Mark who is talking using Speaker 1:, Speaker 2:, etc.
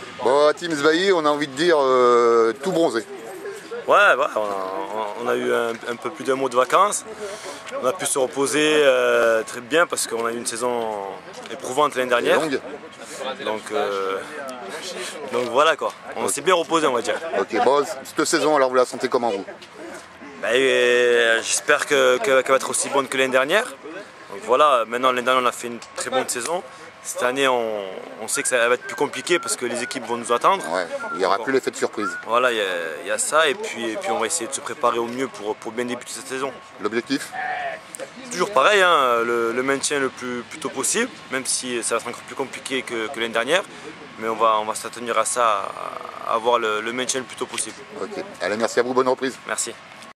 Speaker 1: Bon, à Team Sbailly, on a envie de dire tout bronzé.
Speaker 2: Ouais, on a eu un peu plus d'un mois de vacances. On a pu se reposer très bien parce qu'on a eu une saison éprouvante l'année dernière.
Speaker 1: Longue.
Speaker 2: Donc voilà quoi, on s'est bien reposé on va dire.
Speaker 1: Ok, bon, cette saison, alors vous la sentez comment vous?
Speaker 2: J'espère qu'elle va être aussi bonne que l'année dernière. Donc voilà, maintenant l'année dernière on a fait une très bonne saison. Cette année on sait que ça va être plus compliqué parce que les équipes vont nous attendre.
Speaker 1: Ouais, il n'y aura plus l'effet de surprise.
Speaker 2: Voilà, il y a ça et puis on va essayer de se préparer au mieux pour bien débuter cette saison.
Speaker 1: L'objectif?
Speaker 2: Toujours pareil, hein, le maintien le plus tôt possible, même si ça va être encore plus compliqué que l'année dernière. Mais on va s'attenir à ça, à avoir le maintien le plus tôt possible.
Speaker 1: Ok, allez, merci à vous, bonne reprise.
Speaker 2: Merci.